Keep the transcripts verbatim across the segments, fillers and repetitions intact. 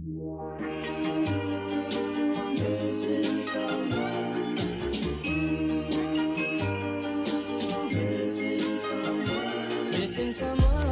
Missing someone.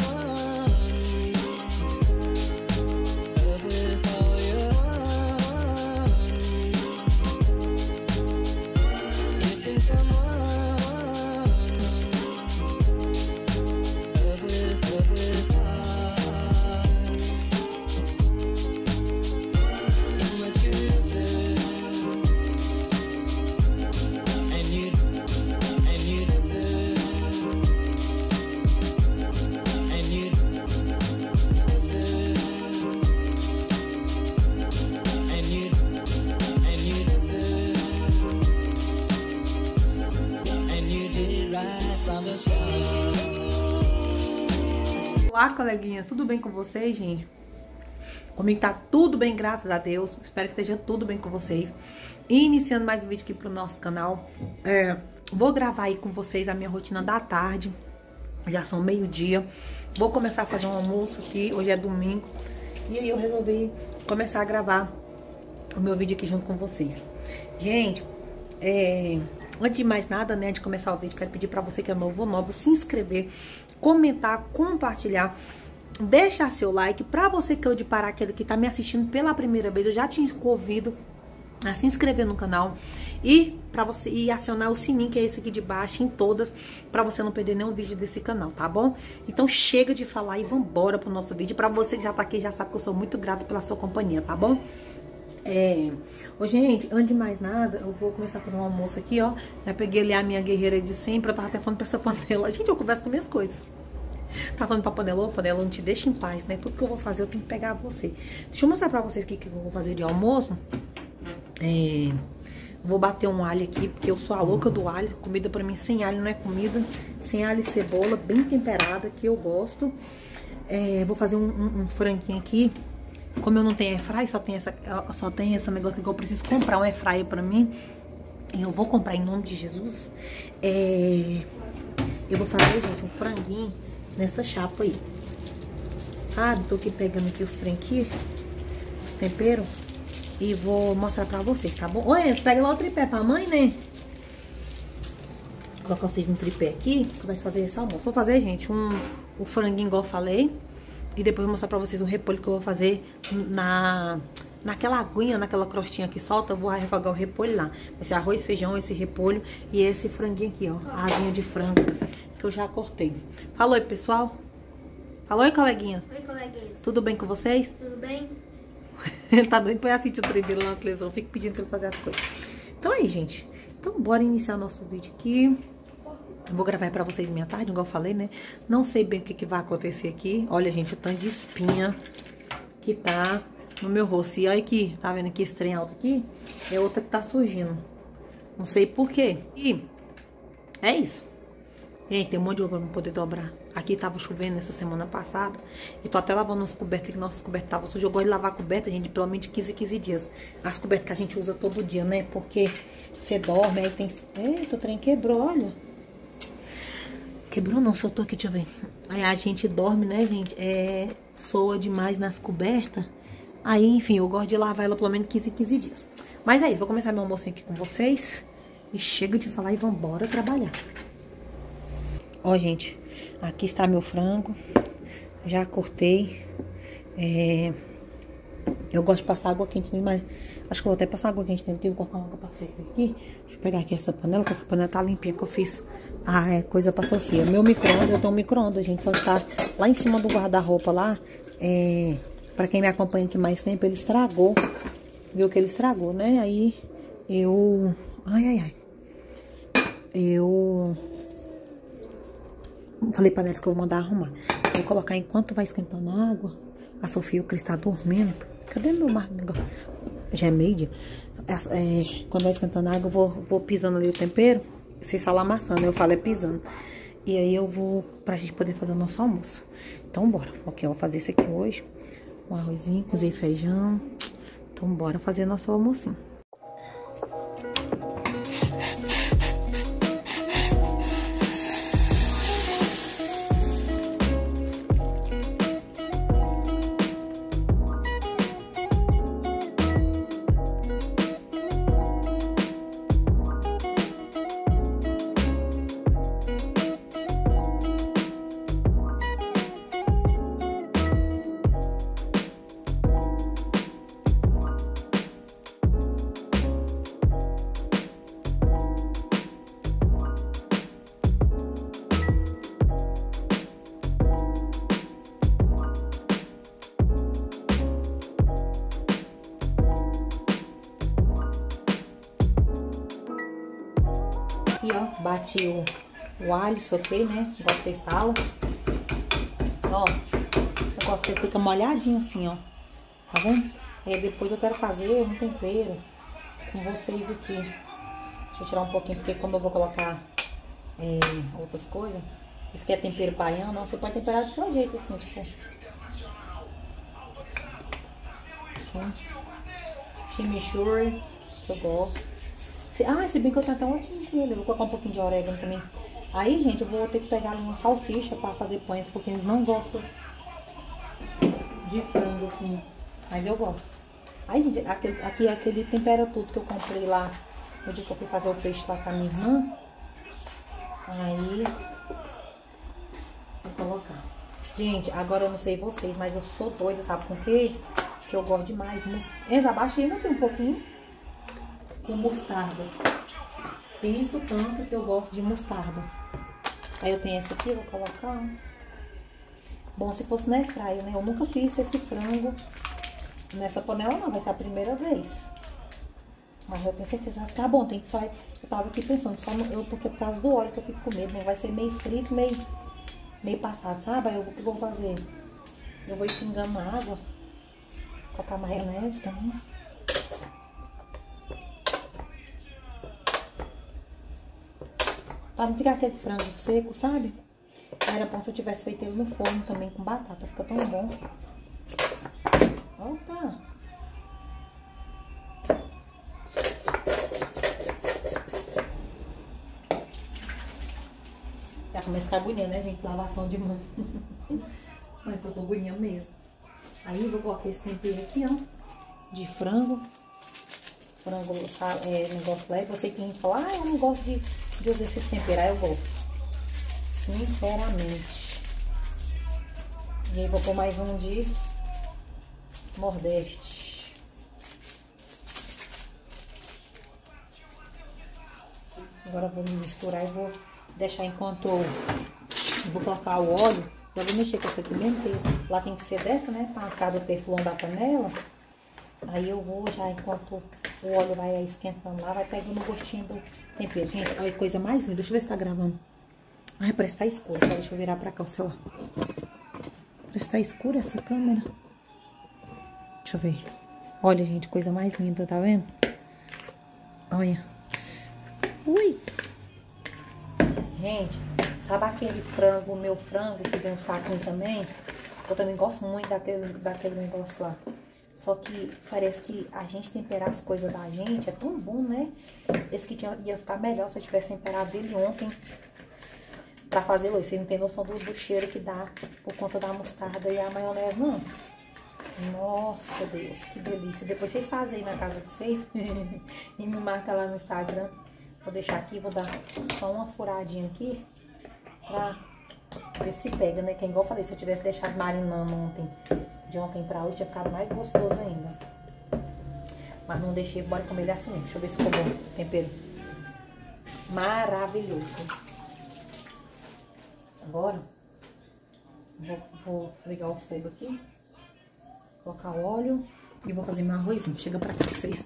Olá, coleguinhas, tudo bem com vocês, gente? Comigo tá tudo bem, graças a Deus. Espero que esteja tudo bem com vocês. Iniciando mais um vídeo aqui pro nosso canal. É, vou gravar aí com vocês a minha rotina da tarde. Já são meio-dia. Vou começar a fazer um almoço aqui. Hoje é domingo. E aí eu resolvi começar a gravar o meu vídeo aqui junto com vocês. Gente, é... antes de mais nada, né, de começar o vídeo, quero pedir pra você que é novo ou novo, se inscrever, comentar, compartilhar, deixar seu like. Pra você que é de Paraquedas, que tá me assistindo pela primeira vez, eu já te convido a se inscrever no canal e para você e acionar o sininho, que é esse aqui de baixo, em todas, pra você não perder nenhum vídeo desse canal, tá bom? Então chega de falar e vambora pro nosso vídeo. Pra você que já tá aqui, já sabe que eu sou muito grata pela sua companhia, tá bom? É... Ô, gente, antes de mais nada, eu vou começar a fazer um almoço aqui, ó. Já peguei ali a minha guerreira de sempre. Eu tava até falando pra essa panela. Gente, eu converso com minhas coisas. Tava falando pra panela, ô, panela, não te deixa em paz, né? Tudo que eu vou fazer, eu tenho que pegar você. Deixa eu mostrar pra vocês o que, que eu vou fazer de almoço. É... Vou bater um alho aqui, porque eu sou a louca do alho. Comida pra mim sem alho não é comida. Sem alho e cebola, bem temperada, que eu gosto. É... Vou fazer um, um, um franguinho aqui. Como eu não tenho airfryer, só tem essa, só tem esse negócio que eu preciso comprar um airfryer pra mim. Eu vou comprar em nome de Jesus. É, eu vou fazer, gente, um franguinho nessa chapa aí. Sabe? Tô aqui pegando aqui os trem aqui, os temperos. E vou mostrar pra vocês, tá bom? Oi, pega lá o tripé pra mãe, né? Vou colocar vocês no tripé aqui, que vai fazer esse almoço. Vou fazer, gente, um, o franguinho igual eu falei. E depois vou mostrar pra vocês o repolho que eu vou fazer na, naquela aguinha, naquela crostinha que solta. Eu vou refogar o repolho lá. Vai ser arroz, feijão, esse repolho e esse franguinho aqui, ó. A asinha de frango que eu já cortei. Falou aí, pessoal. Falou aí, coleguinhas. Oi, coleguinhas. Tudo bem com vocês? Tudo bem? Tá doido pra assistir o trem dele lá na televisão. Fico pedindo pra ele fazer as coisas. Então aí, gente. Então bora iniciar nosso vídeo aqui. Vou gravar pra vocês minha tarde, igual eu falei, né? Não sei bem o que, que vai acontecer aqui. Olha, gente, o tanto de espinha que tá no meu rosto. E olha aqui, tá vendo aqui esse trem alto aqui? É outra que tá surgindo. Não sei por quê. E é isso. Gente, tem um monte de roupa pra poder dobrar. Aqui tava chovendo essa semana passada. E tô até lavando as cobertas, que nossas cobertas tava sujas. Eu gosto de lavar a coberta, gente, pelo menos de quinze em quinze dias. As cobertas que a gente usa todo dia, né? Porque você dorme, aí tem... Eita, o trem quebrou, olha. Quebrou não, soltou aqui, deixa eu ver. Aí a gente dorme, né, gente? É, soa demais nas cobertas. Aí, enfim, eu gosto de lavar ela pelo menos quinze em quinze dias. Mas é isso, vou começar meu almoço aqui com vocês. E chega de falar e vambora trabalhar. Ó, gente, aqui está meu frango. Já cortei. É... Eu gosto de passar água quente nele, mas acho que eu vou até passar água quente nele, porque eu vou colocar uma água pra ferver aqui. Deixa eu pegar aqui essa panela, que essa panela tá limpinha, que eu fiz a é, coisa pra Sofia. Meu micro-ondas, eu tenho um micro-ondas, gente, só está lá em cima do guarda-roupa lá. É, pra quem me acompanha aqui mais tempo, ele estragou. Viu que ele estragou, né? Aí eu... Ai, ai, ai. Eu... Falei pra Neto que eu vou mandar arrumar. Vou colocar enquanto vai esquentando a água. A Sofia, o Cris tá dormindo. Cadê meu mar... Já é meio-dia. É, é, quando vai esquentando a água, eu vou, vou pisando ali o tempero. Vocês falam amassando, eu falo é pisando. E aí eu vou, pra gente poder fazer o nosso almoço. Então bora. Ok, eu vou fazer isso aqui hoje. Um arrozinho, cozinhei feijão. Então bora fazer nosso almocinho. aqui, ó, bati o, o alho, soquei, né? Igual vocês falam. Ó, o negócio fica molhadinho assim, ó. Tá vendo? Aí depois eu quero fazer um tempero com vocês aqui. Deixa eu tirar um pouquinho, porque como eu vou colocar é, outras coisas. Isso aqui é tempero baiano, você pode temperar do seu jeito, assim, tipo. Chimichurri, que eu gosto. Se, ah, se bem que eu tenho até um chimichurri, eu vou colocar um pouquinho de orégano também. Aí, gente, eu vou ter que pegar uma salsicha pra fazer pães, porque eles não gostam de frango, assim. Mas eu gosto. Aí, gente, aqui, aqui aquele tempera tudo que eu comprei lá no dia que eu fui fazer o peixe lá com a minha irmã. Aí, vou colocar. Gente, agora eu não sei vocês, mas eu sou doida, sabe com o quê? Que eu gosto demais. Eles abaixei, não sei, um pouquinho com mostarda. Penso tanto que eu gosto de mostarda. Aí eu tenho essa aqui, vou colocar. Bom, se fosse na airfryer, né? Eu nunca fiz esse frango nessa panela, não. Vai ser a primeira vez. Mas eu tenho certeza que vai ficar bom. Tem que só... Eu tava aqui pensando, só no... eu, porque por causa do óleo que eu fico com medo, né? Vai ser meio frito, meio, meio passado, sabe? Aí eu, o que eu vou fazer? Eu vou ir pingando na água. Colocar maionese também. Pra não ficar aquele frango seco, sabe? Era bom se eu tivesse feito ele no forno também com batata. Fica tão bom. Opa! Já começa a ficar agonia, né, gente? Lavação de mão. Mas eu tô agonia mesmo. Aí eu vou colocar esse tempero aqui, ó. De frango. Frango, é, negócio leve. Eu sei que a gente fala, ah, eu não gosto de, de usar esse tempero. Aí eu gosto. Sinceramente. E aí vou pôr mais um de Nordeste. Agora eu vou me misturar e vou deixar enquanto eu vou colocar o óleo. Já vou mexer com essa aqui mesmo, porque lá tem que ser dessa, né? Pra cada teflon da panela. Aí eu vou já, enquanto o óleo vai esquentando lá, vai pegando o gostinho do tempero. Gente, olha que coisa mais linda. Deixa eu ver se tá gravando. Ai, parece que tá escuro. Tá? Deixa eu virar pra cá o celular. Parece que tá escura essa câmera. Deixa eu ver. Olha, gente, coisa mais linda, tá vendo? Olha. Ui! Gente, sabe aquele frango, o meu frango, que vem um saquinho também? Eu também gosto muito daquele, daquele negócio lá. Só que parece que a gente temperar as coisas da gente é tão bom, né? Esse que tinha, ia ficar melhor se eu tivesse temperado ele ontem pra fazer hoje. Vocês não tem noção do, do cheiro que dá por conta da mostarda e a maionese, não. Nossa, Deus, que delícia. Depois vocês fazem aí na casa de vocês e me marca lá no Instagram. Vou deixar aqui, vou dar só uma furadinha aqui pra ver se pega, né? Que é igual eu falei, se eu tivesse deixado marinando ontem, de ontem pra hoje, tinha ficado mais gostoso ainda. Mas não deixei, bora comer ele assim mesmo. Deixa eu ver se ficou bom o tempero. Maravilhoso. Agora, vou, vou ligar o fogo aqui, colocar o óleo e vou fazer meu arrozinho. Chega pra cá pra vocês.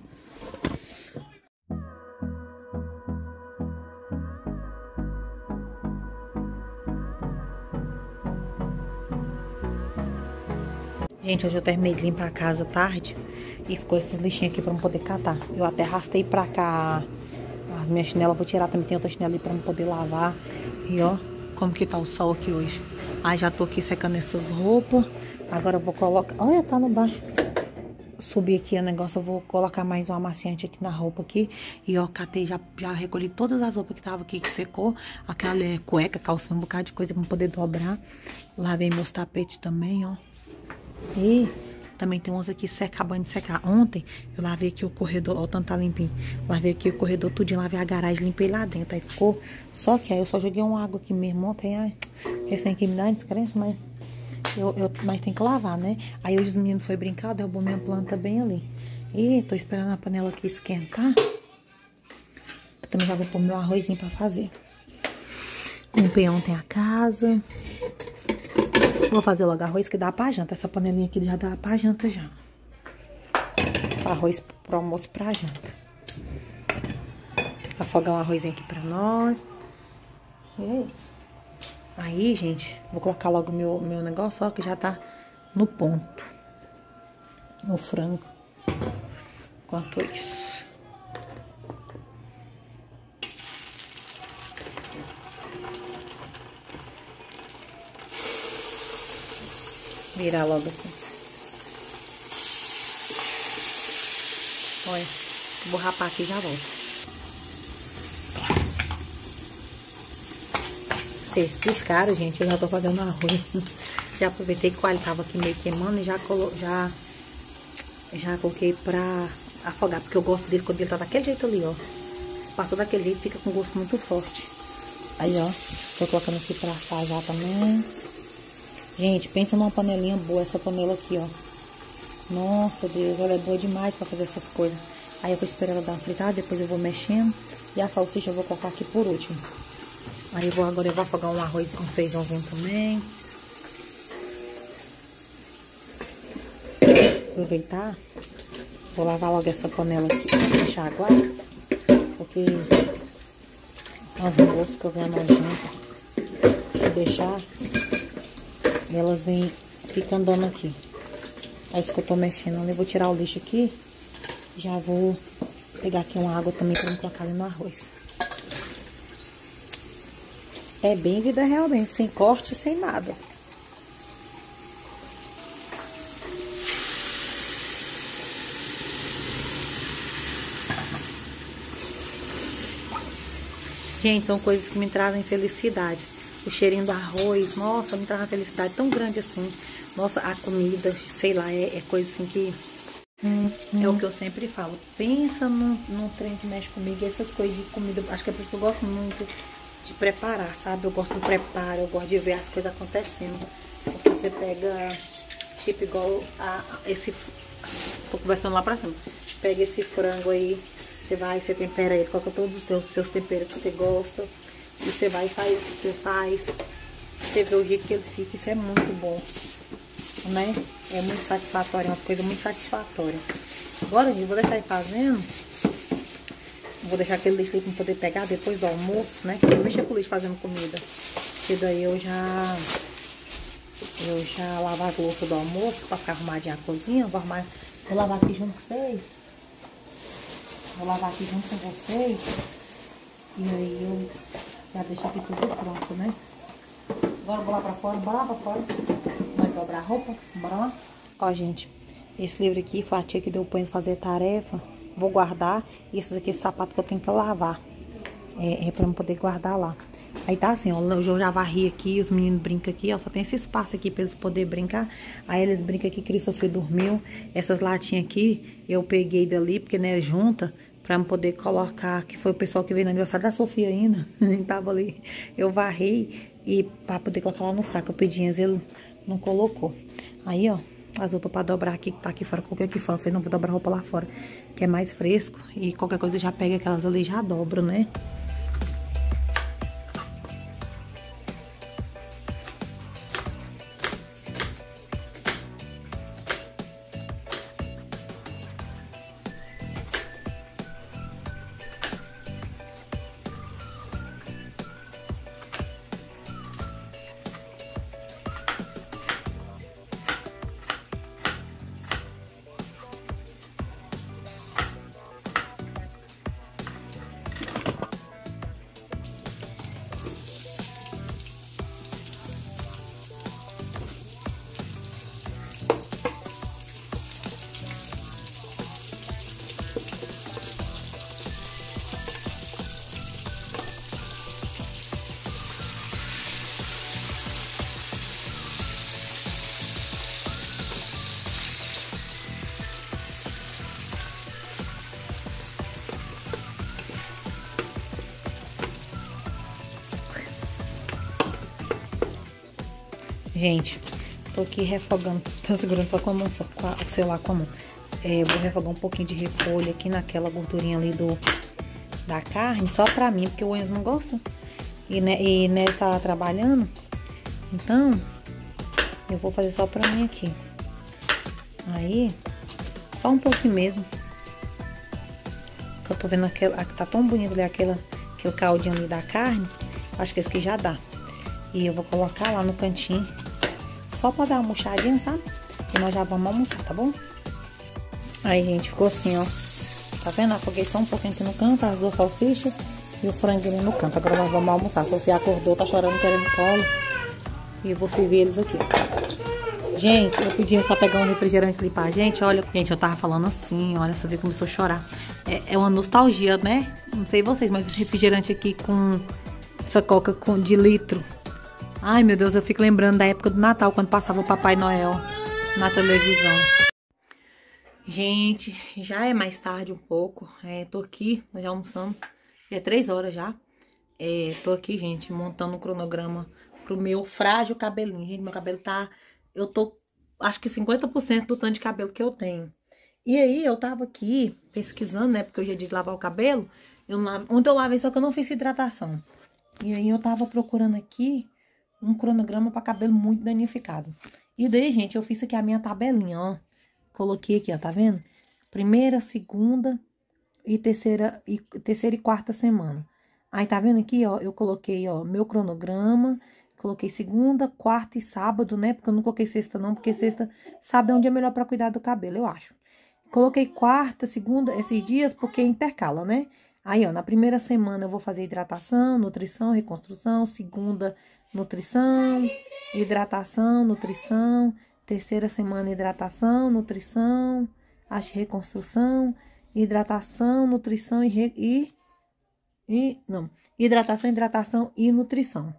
Gente, hoje eu terminei de limpar a casa tarde e ficou esses lixinhos aqui pra não poder catar. Eu até arrastei pra cá as minhas chinelas, vou tirar também, tem outra chinela ali pra não poder lavar. E ó, como que tá o sol aqui hoje. Aí já tô aqui secando essas roupas. Agora eu vou colocar... Olha, tá no baixo. Subir aqui o negócio, eu vou colocar mais um amaciante aqui na roupa aqui. E ó, catei, já, já recolhi todas as roupas que tava aqui, que secou. Aquela é, cueca, calção, um bocado de coisa pra poder dobrar. Lavei meus tapetes também, ó. E também tem uns aqui seca, acabando de secar. Ontem eu lavei aqui o corredor, ó, o tanto tá limpinho. Lavei aqui o corredor tudinho, lavei a garagem, limpei lá dentro. Aí ficou, só que aí eu só joguei uma água aqui mesmo ontem. Ai, esse aqui me dá descrença, mas, eu, eu, mas tem que lavar, né? Aí hoje os meninos foram brincar, derrubou minha planta bem ali. E tô esperando a panela aqui esquentar. Eu também já vou pôr meu arrozinho pra fazer. Limpei ontem a casa. Vou fazer logo arroz que dá pra janta. Essa panelinha aqui já dá pra janta já. Arroz pro almoço pra janta. afogar um arrozinho aqui pra nós. E é isso. Aí, gente, vou colocar logo meu, meu negócio, ó, que já tá no ponto. O frango. Enquanto isso. Virar logo aqui. Olha, vou rapar aqui e já volto. Vocês piscaram, gente, eu já tô fazendo arroz. Já aproveitei que o alho tava aqui meio queimando e já, colo... já... já coloquei pra afogar, porque eu gosto dele quando ele tá daquele jeito ali, ó. Passou daquele jeito, fica com gosto muito forte. Aí, ó, tô colocando aqui pra assar já também. Gente, pensa numa panelinha boa, essa panela aqui, ó. Nossa, Deus, ela é boa demais pra fazer essas coisas. Aí eu vou esperar ela dar uma fritada, depois eu vou mexendo. E a salsicha eu vou colocar aqui por último. Aí eu vou, agora eu vou afogar um arroz, um feijãozinho também. Aproveitar. Vou lavar logo essa panela aqui pra deixar aguar. Porque as moscas vêm nojentas. Se deixar, elas vêm, ficam andando aqui. É isso que eu tô mexendo. Eu vou tirar o lixo aqui. Já vou pegar aqui uma água também pra me colocar ali no arroz. É bem vida realmente, sem corte, sem nada. Gente, são coisas que me trazem felicidade. O cheirinho do arroz, nossa, me traz uma felicidade tão grande assim. Nossa, a comida, sei lá, é, é coisa assim que... Hum, hum. É o que eu sempre falo. Pensa num, num trem que mexe comigo. Essas coisas de comida, acho que é por isso que eu gosto muito de preparar, sabe? Eu gosto do preparo, eu gosto de ver as coisas acontecendo. Porque você pega, tipo, igual a, a esse... Tô conversando lá pra cima. Pega esse frango aí, você vai, você tempera ele, coloca todos os teus, seus temperos que você gosta. E você vai e faz, você faz, você vê o jeito que ele fica, isso é muito bom, né? É muito satisfatório, é umas coisas muito satisfatórias. Agora, gente, vou deixar ele fazendo. Vou deixar aquele lixo ali pra poder pegar depois do almoço, né? Eu mexer com o lixo fazendo comida. Porque daí eu já... Eu já lavo a louça do almoço pra ficar arrumadinha a cozinha. Vou arrumar... Vou lavar aqui junto com vocês. Vou lavar aqui junto com vocês. E aí eu... Já deixo aqui tudo pronto, né? Agora eu vou lá pra fora, bora lá pra fora. Nós dobrar a roupa, bora lá. Ó, gente, esse livro aqui foi a tia que deu pra fazer tarefa. Vou guardar. E esses aqui, esse sapato que eu tenho que lavar. É, é pra eu poder guardar lá. Aí tá assim, ó, eu já varri aqui, os meninos brincam aqui, ó. Só tem esse espaço aqui pra eles poderem brincar. Aí eles brincam aqui, Christopher dormiu. Essas latinhas aqui, eu peguei dali, porque, né, junta... Pra poder colocar, que foi o pessoal que veio no aniversário da Sofia ainda, tava ali. Eu varrei e pra poder colocar lá no saco. Eu pedi, mas ele não colocou. Aí, ó, as roupas pra dobrar aqui, que tá aqui fora, coloquei aqui fora. Eu falei, não, vou dobrar a roupa lá fora, que é mais fresco. E qualquer coisa já pega aquelas ali e já dobro, né? Gente, tô aqui refogando, tô segurando só com a mão, só com a, o celular com a mão. É, vou refogar um pouquinho de repolho aqui naquela gordurinha ali do, da carne, só pra mim, porque o Enzo não gosta. E, né, e Nés tá trabalhando, então eu vou fazer só pra mim aqui. Aí, só um pouquinho mesmo. Que eu tô vendo aquela, que tá tão bonito ali, aquela, aquele caldinho ali da carne. Acho que esse aqui já dá. E eu vou colocar lá no cantinho. Só pra dar uma murchadinha, sabe? E nós já vamos almoçar, tá bom? Aí, gente, ficou assim, ó. Tá vendo? Afoguei só um pouquinho aqui no canto, as duas salsichas e o franguinho no canto. Agora nós vamos almoçar. A Sofia acordou, tá chorando, querendo colo. E eu vou servir eles aqui. Gente, eu pedi pra pegar um refrigerante ali pra gente. Olha, gente, eu tava falando assim, olha, a Sofia começou a chorar. É, é uma nostalgia, né? Não sei vocês, mas esse refrigerante aqui com essa coca com, de litro. Ai, meu Deus, eu fico lembrando da época do Natal, quando passava o Papai Noel na televisão. Gente, já é mais tarde um pouco. É, tô aqui, já almoçando. Já é três horas já. É, tô aqui, gente, montando um cronograma pro meu frágil cabelinho. Gente, meu cabelo tá... Eu tô, acho que cinquenta por cento do tanto de cabelo que eu tenho. E aí, eu tava aqui pesquisando, né? Porque hoje é dia de lavar o cabelo. Eu, ontem eu lavei, só que eu não fiz hidratação. E aí, eu tava procurando aqui um cronograma pra cabelo muito danificado. E daí, gente, eu fiz aqui a minha tabelinha, ó. Coloquei aqui, ó, tá vendo? Primeira, segunda e terceira e, terceira e quarta semana. Aí, tá vendo aqui, ó? Eu coloquei, ó, meu cronograma... Coloquei segunda, quarta e sábado, né? Porque eu não coloquei sexta não, porque sexta, sábado é um dia melhor pra cuidar do cabelo, eu acho. Coloquei quarta, segunda, esses dias, porque intercala, né? Aí, ó, na primeira semana eu vou fazer hidratação, nutrição, reconstrução. Segunda, nutrição, hidratação, nutrição. Terceira semana, hidratação, nutrição, acho reconstrução, hidratação, nutrição e, re, e, e... Não, hidratação, hidratação e nutrição.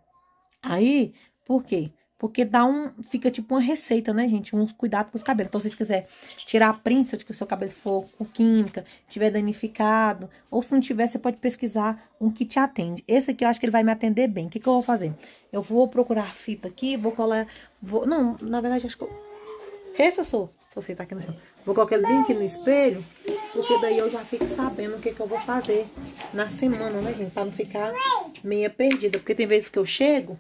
Aí, por quê? Porque dá um... Fica tipo uma receita, né, gente? Uns cuidados com os cabelos. Então, se vocês quiserem tirar print, se o seu cabelo for com química, tiver danificado, ou se não tiver, você pode pesquisar um que te atende. Esse aqui eu acho que ele vai me atender bem. O que que eu vou fazer? Eu vou procurar fita aqui, vou colar... Vou... Não, na verdade, acho que eu... Esse eu sou. Sofia tá aqui no chão. Vou colocar ele bem aqui no espelho, porque daí eu já fico sabendo o que que eu vou fazer na semana, né, gente? Pra não ficar meia perdida. Porque tem vezes que eu chego...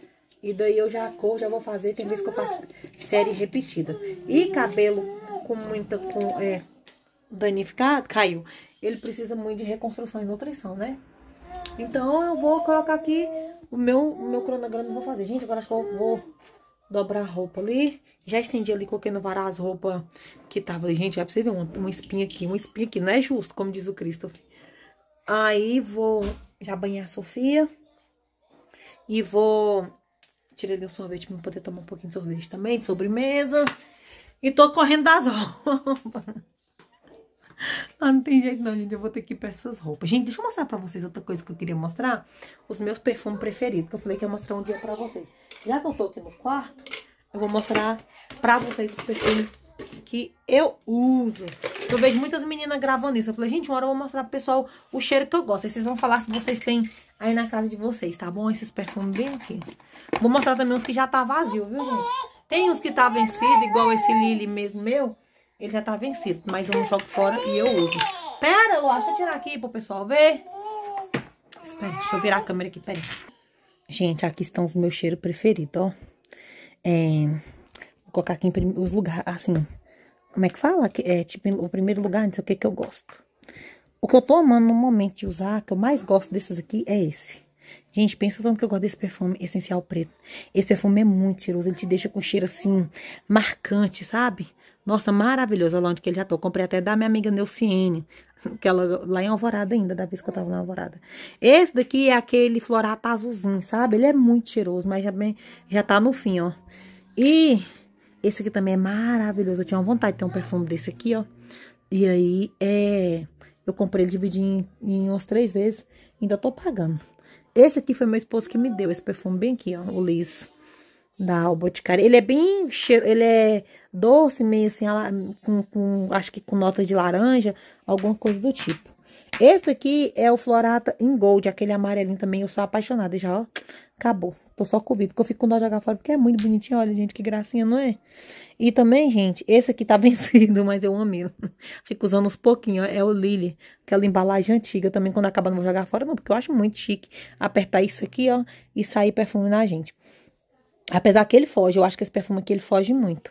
E daí eu já corro, já vou fazer. Tem vezes que eu faço série repetida. E cabelo com muita... Com, é, danificado, caiu. Ele precisa muito de reconstrução e nutrição, né? Então eu vou colocar aqui o meu, o meu cronograma que eu vou fazer. Gente, agora acho que eu vou dobrar a roupa ali. Já estendi ali, coloquei no varal as roupas que tava ali. Gente, é pra você ver uma, uma espinha aqui. Uma espinha aqui, não é justo, como diz o Christopher. Aí vou já banhar a Sofia. E vou... Tirei ali um sorvete pra poder tomar um pouquinho de sorvete também, de sobremesa. E tô correndo das roupas. Ah, não tem jeito não, gente. Eu vou ter que ir pra essas roupas. Gente, deixa eu mostrar pra vocês outra coisa que eu queria mostrar. Os meus perfumes preferidos, que eu falei que ia mostrar um dia pra vocês. Já que eu tô aqui no quarto, eu vou mostrar pra vocês os perfumes que eu uso. Eu vejo muitas meninas gravando isso. Eu falei, gente, uma hora eu vou mostrar pro pessoal o cheiro que eu gosto. Aí vocês vão falar se vocês têm aí na casa de vocês, tá bom? Esses perfumes bem aqui. Vou mostrar também uns que já tá vazio, viu, gente? Tem uns que tá vencido, igual esse Lily mesmo meu. Ele já tá vencido, mas eu não jogo fora e eu uso. Pera, Lua, deixa eu tirar aqui pro pessoal ver. Espera, deixa eu virar a câmera aqui, pera. Gente, aqui estão os meus cheiros preferidos, ó. É, vou colocar aqui em os lugares, assim... Como é que fala? É tipo o primeiro lugar, não sei o que que eu gosto. O que eu tô amando no momento de usar, que eu mais gosto desses aqui, é esse. Gente, pensa tanto que eu gosto desse perfume essencial preto. Esse perfume é muito cheiroso, ele te deixa com cheiro assim, marcante, sabe? Nossa, maravilhoso. Olha lá onde que ele já tô. Comprei até da minha amiga Neuciene, que ela lá em Alvorada ainda, da vez que eu tava na Alvorada. Esse daqui é aquele florato azulzinho, sabe? Ele é muito cheiroso, mas já, bem, já tá no fim, ó. E... esse aqui também é maravilhoso. Eu tinha uma vontade de ter um perfume desse aqui, ó. E aí, é... eu comprei ele, dividi em, em umas três vezes. Ainda tô pagando. Esse aqui foi meu esposo que me deu. Esse perfume bem aqui, ó. O Liz. Da Boticário. Ele é bem cheiro... Ele é doce, meio assim, com, com, acho que com nota de laranja. Alguma coisa do tipo. Esse daqui é o Florata em Gold. Aquele amarelinho também. Eu sou apaixonada já, ó. Acabou. Tô só com o vidro, porque eu fico com dó de jogar fora, porque é muito bonitinho. Olha, gente, que gracinha, não é? E também, gente, esse aqui tá vencido, mas eu amo ele. Fico usando uns pouquinhos, ó. É o Lily, aquela embalagem antiga. Também, quando acabar, não vou jogar fora, não, porque eu acho muito chique apertar isso aqui, ó, e sair perfume na gente. Apesar que ele foge, eu acho que esse perfume aqui, ele foge muito.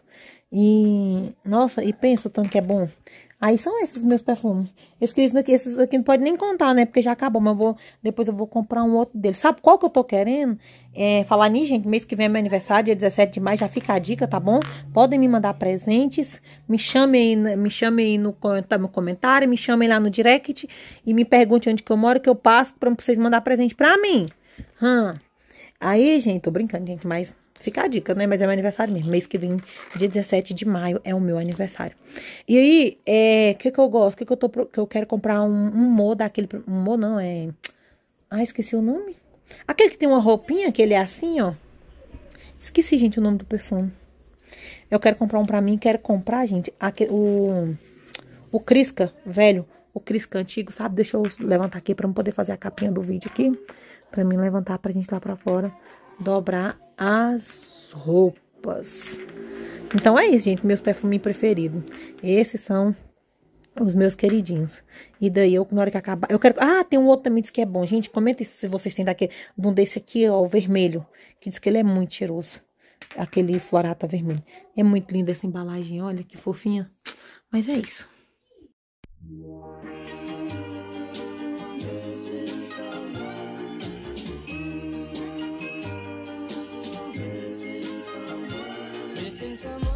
E, nossa, e pensa o tanto que é bom. Aí são esses meus perfumes. Esses aqui, esses aqui não pode nem contar, né? Porque já acabou, mas eu vou, depois eu vou comprar um outro deles. Sabe qual que eu tô querendo? É, falar nisso, gente, mês que vem é meu aniversário, dia dezessete de maio, já fica a dica, tá bom? Podem me mandar presentes, me chamem aí, me chame aí no, no comentário, me chamem lá no direct e me pergunte onde que eu moro, que eu passo pra vocês mandar presente pra mim. Hum. Aí, gente, tô brincando, gente, mas... Fica a dica, né? Mas é meu aniversário mesmo. Mês que vem, dia dezessete de maio, é o meu aniversário. E aí, é... O que que eu gosto? O que que eu tô... Que eu quero comprar um, um mo daquele... Um mo não, é... Ah, esqueci o nome. Aquele que tem uma roupinha, que ele é assim, ó. Esqueci, gente, o nome do perfume. Eu quero comprar um pra mim. Quero comprar, gente, aquele... O... O Crisca, velho. O Crisca antigo, sabe? Deixa eu levantar aqui pra eu poder fazer a capinha do vídeo aqui. Pra mim levantar pra gente lá pra fora. Dobrar as roupas. Então é isso, gente, meus perfumes preferidos. Esses são os meus queridinhos. E daí eu, na hora que acabar, eu quero... Ah, tem um outro também que diz que é bom. Gente, comenta se vocês têm daquele, um desse aqui, ó, o vermelho, que diz que ele é muito cheiroso. Aquele florata vermelho. É muito linda essa embalagem, olha que fofinha. Mas é isso. Missing someone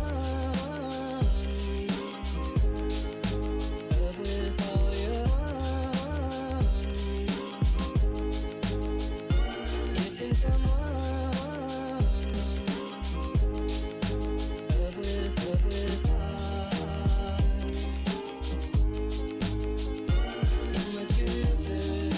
with all your heart. Missing someone with love with heart. How much you miss it?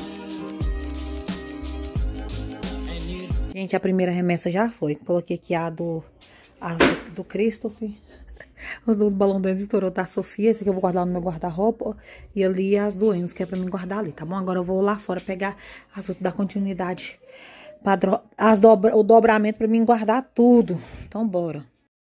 And you. Gente, a primeira remessa já foi. Coloquei aqui a do... As do, do Christopher. Os do balão dois estourou da Sofia. Esse aqui eu vou guardar no meu guarda-roupa. E ali as do Enzo, que é pra mim guardar ali, tá bom? Agora eu vou lá fora pegar as outras da continuidade. Padro, as dobra, o dobramento pra mim guardar tudo. Então, bora.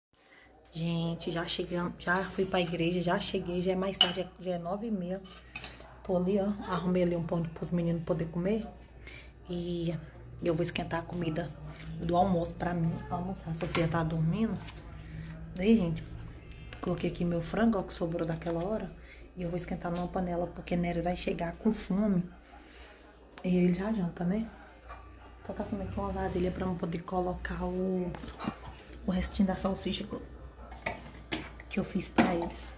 Gente, já cheguei, já fui pra igreja, já cheguei. Já é mais tarde, já é nove e meia. Tô ali, ó. Arrumei ali um pão pros meninos poder comer. E eu vou esquentar a comida do almoço pra mim almoçar. A Sofia tá dormindo. Daí, gente, coloquei aqui meu frango, ó, que sobrou daquela hora. E eu vou esquentar numa panela, porque Nery vai chegar com fome. E ele já janta, né? Tô caçando aqui uma vasilha pra eu poder colocar o, o restinho da salsicha que eu, que eu fiz pra eles.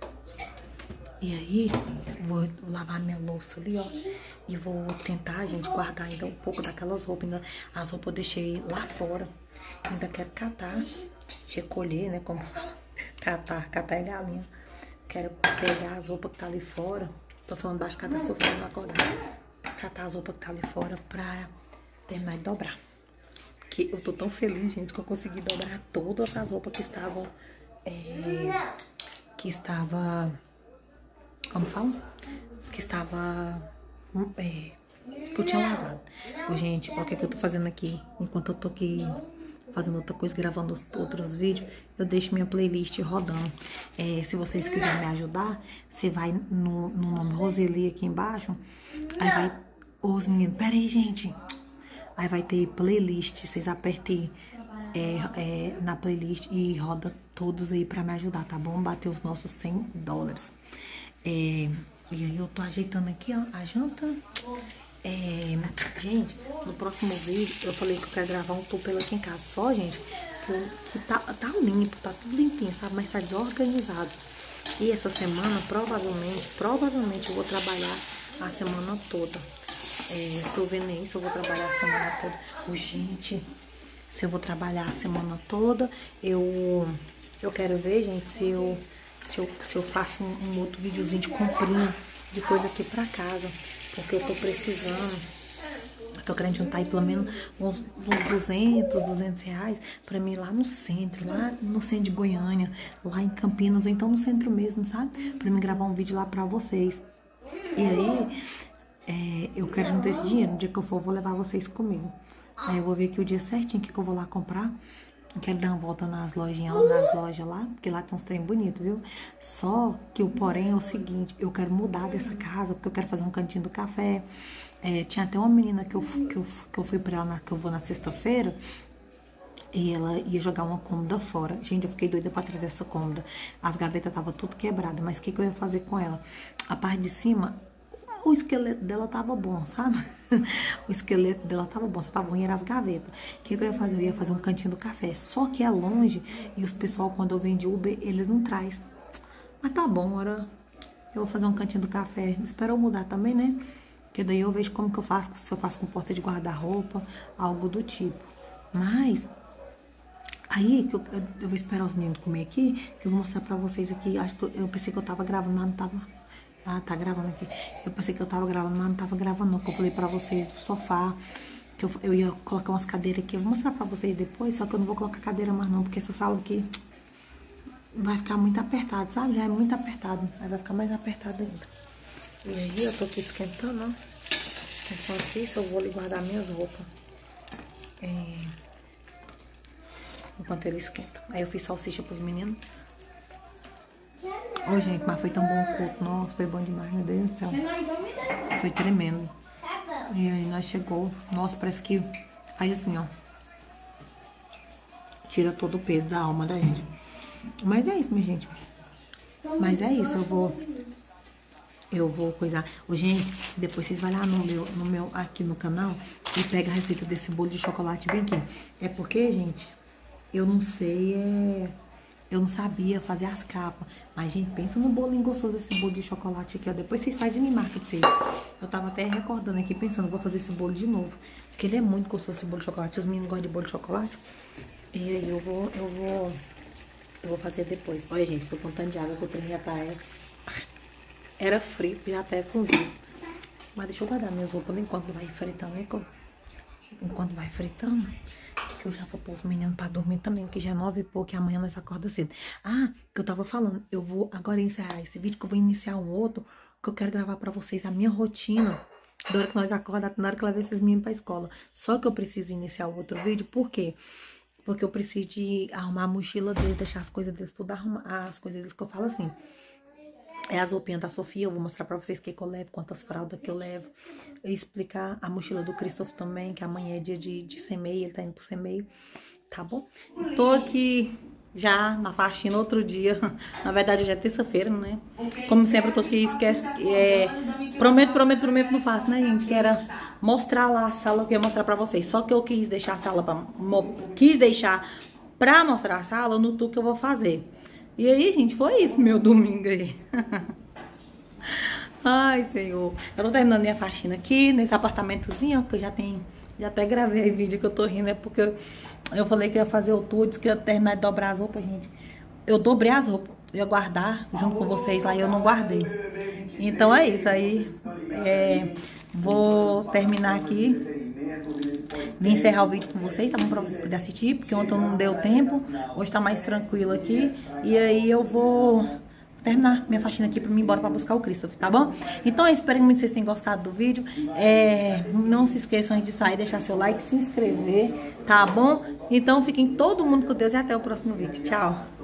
E aí, vou lavar minha louça ali, ó. E vou tentar, gente, guardar ainda um pouco daquelas roupas. Ainda, as roupas eu deixei lá fora. Ainda quero catar, recolher, né, como fala. Catar, catar é galinha. Quero pegar as roupas que tá ali fora. Tô falando baixo, catar Sofia não acordar. Catar as roupas que tá ali fora pra terminar de dobrar. Que eu tô tão feliz, gente, que eu consegui dobrar todas as roupas que estavam... É, que estava... Como fala? Que estava... É, que eu tinha lavado. Ô, gente, olha o que, é que eu tô fazendo aqui. Enquanto eu tô aqui fazendo outra coisa, gravando outros vídeos, eu deixo minha playlist rodando. É, se vocês quiserem me ajudar, você vai no, no nome Roseli aqui embaixo. Aí vai... Os meninos... Pera aí, gente. Aí vai ter playlist. Vocês apertem é, é, na playlist e roda todos aí pra me ajudar, tá bom? Bater os nossos cem dólares. É, e aí eu tô ajeitando aqui, ó, a janta. É, gente, no próximo vídeo eu falei que eu quero gravar um tupelo aqui em casa. Só, gente, que, que tá, tá limpo, tá tudo limpinho, sabe? Mas tá desorganizado. E essa semana, provavelmente, provavelmente eu vou trabalhar a semana toda. É, tô vendo isso, eu vou trabalhar a semana toda. Ô, gente, se eu vou trabalhar a semana toda, eu, eu quero ver, gente, se eu... Se eu, se eu faço um, um outro videozinho de comprinha, de coisa aqui pra casa. Porque eu tô precisando. Eu tô querendo juntar aí pelo menos uns, uns duzentos, duzentos reais pra mim ir lá no centro, lá no centro de Goiânia, lá em Campinas, ou então no centro mesmo, sabe? Pra mim gravar um vídeo lá pra vocês. E aí, é, eu quero juntar esse dinheiro. No dia que eu for, eu vou levar vocês comigo. Aí eu vou ver aqui o dia certinho que, que eu vou lá comprar. Quero dar uma volta nas lojinhas, nas lojas lá, porque lá tem uns trem bonitos, viu? Só que o porém é o seguinte, eu quero mudar dessa casa, porque eu quero fazer um cantinho do café. É, tinha até uma menina que eu, que eu, que eu fui pra ela, na, que eu vou na sexta-feira, E ela ia jogar uma cômoda fora. Gente, eu fiquei doida pra trazer essa cômoda. As gavetas estavam tudo quebradas. Mas o que, que eu ia fazer com ela? A parte de cima, o esqueleto dela tava bom, sabe? O esqueleto dela tava bom, só tava ruim, eram as gavetas. O que, que eu ia fazer? Eu ia fazer um cantinho do café. Só que é longe e os pessoal, quando eu venho de Uber, eles não trazem. Mas tá bom, ora, eu vou fazer um cantinho do café. Espero eu mudar também, né? Porque daí eu vejo como que eu faço, se eu faço com porta de guarda-roupa, algo do tipo. Mas... Aí, que eu, eu vou esperar os meninos comer aqui, que eu vou mostrar pra vocês aqui. Acho que eu, eu pensei que eu tava gravando, mas não tava. Ah, tá gravando aqui. Eu pensei que eu tava gravando, mas não tava gravando não. Que eu falei pra vocês do sofá, que eu, eu ia colocar umas cadeiras aqui. Eu vou mostrar pra vocês depois, só que eu não vou colocar cadeira mais não, porque essa sala aqui vai ficar muito apertado, sabe? Já é muito apertado. Aí vai ficar mais apertado ainda. E aí, eu tô aqui esquentando, ó. Enquanto isso, eu vou ali guardar minhas roupas. É... Enquanto ele esquenta. Aí eu fiz salsicha pros meninos. Oi, gente, mas foi tão bom o culto. Nossa, foi bom demais, meu Deus do céu. Foi tremendo. E aí nós chegou. Nossa, parece que... Aí assim, ó. Tira todo o peso da alma da gente. Mas é isso, minha gente. Mas é isso, eu vou... Eu vou coisar. Ô, gente, depois vocês vão lá no meu, no meu... Aqui no canal e pega a receita desse bolo de chocolate bem aqui. É porque, gente... Eu não sei, é... Eu não sabia fazer as capas. Mas, gente, pensa no bolinho gostoso desse bolo de chocolate aqui, ó. Depois vocês fazem e me marcam pra vocês. Eu tava até recordando aqui, pensando, vou fazer esse bolo de novo. Porque ele é muito gostoso, esse bolo de chocolate. Os meninos gostam de bolo de chocolate. E aí eu vou, eu vou... Eu vou fazer depois. Olha, gente, por conta de água que o trem já tá... É... Era frito, já até cozido. Mas deixa eu guardar minhas roupas enquanto vai fritando, né? Enquanto vai fritando... Que eu já vou pôr os meninos pra dormir também, que já é nove e pouco, e amanhã nós acorda cedo. Ah, que eu tava falando, eu vou agora encerrar esse vídeo, que eu vou iniciar um outro, que eu quero gravar pra vocês a minha rotina, da hora que nós acordamos, na hora que eu levo esses meninos pra escola. Só que eu preciso iniciar o outro vídeo, por quê? Porque eu preciso de arrumar a mochila deles, deixar as coisas deles tudo arrumadas, as coisas deles que eu falo assim. É as roupinhas da Sofia, eu vou mostrar pra vocês o que, que eu levo, quantas fraldas que eu levo. E explicar a mochila do Christoph também, que amanhã é dia de, de semeio, ele tá indo pro semeio, tá bom? Tô aqui já na faxina outro dia, na verdade já é terça-feira, né? Como sempre eu tô aqui, esquece, é, prometo, prometo, prometo, não faço, né, gente? Que era mostrar lá a sala, que eu ia mostrar pra vocês. Só que eu quis deixar a sala, pra, quis deixar pra mostrar a sala no tour que eu vou fazer. E aí, gente, foi isso, meu domingo aí. Ai, Senhor. Eu tô terminando minha faxina aqui, nesse apartamentozinho, que eu já tenho... Já até gravei vídeo que eu tô rindo, é porque eu, eu falei que eu ia fazer o tour, disse que eu ia terminar de dobrar as roupas, gente. Eu dobrei as roupas, eu ia guardar junto com vocês lá e eu não guardei. Então é isso, aí é, vou terminar aqui. Vim encerrar o vídeo com vocês, tá bom? Pra vocês poderem assistir, porque ontem não deu tempo. Hoje tá mais tranquilo aqui. E aí eu vou terminar minha faxina aqui pra mim ir embora pra buscar o Christoph, tá bom? Então eu espero muito que vocês tenham gostado do vídeo. É, não se esqueçam de sair, deixar seu like, se inscrever, tá bom? Então fiquem todo mundo com Deus e até o próximo vídeo. Tchau!